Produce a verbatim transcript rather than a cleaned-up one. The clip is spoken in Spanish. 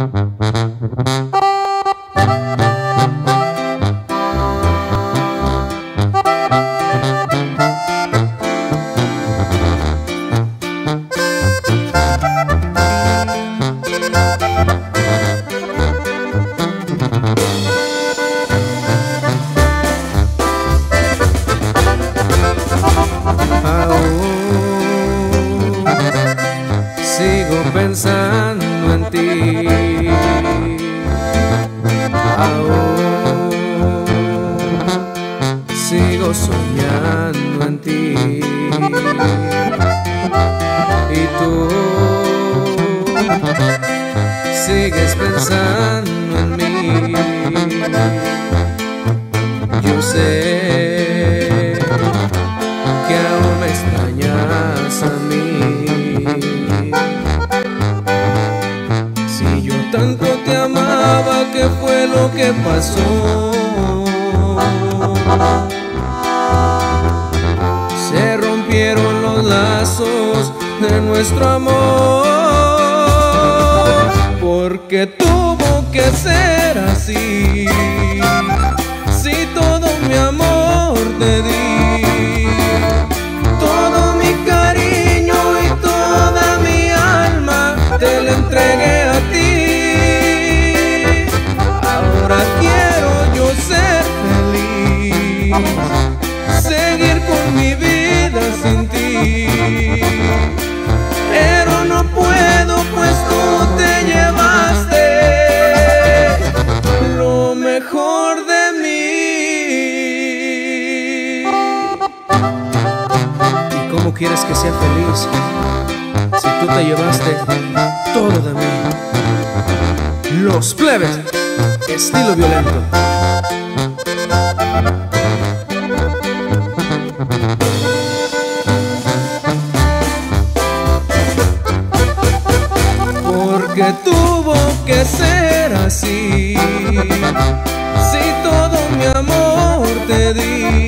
Sigo pensando en ti, aún sigo soñando en ti, y tú sigues pensando en mí. Yo sé que aún me extrañas a mí. Si yo tanto te amaba, ¿qué fue lo que pasó? Se rompieron los lazos de nuestro amor, porque tuvo que ser así. Si todo mi amor te di, todo mi cariño y toda mi alma te la entregué a ti. Ahora quiero yo ser feliz, seguir con mi vida sin ti, pero no puedo, pues tú te llevaste lo mejor de mí. ¿Y cómo quieres que sea feliz si tú te llevaste todo de mí? Los Plebes, estilo violento. Porque tuvo que ser así. Si todo mi amor te di,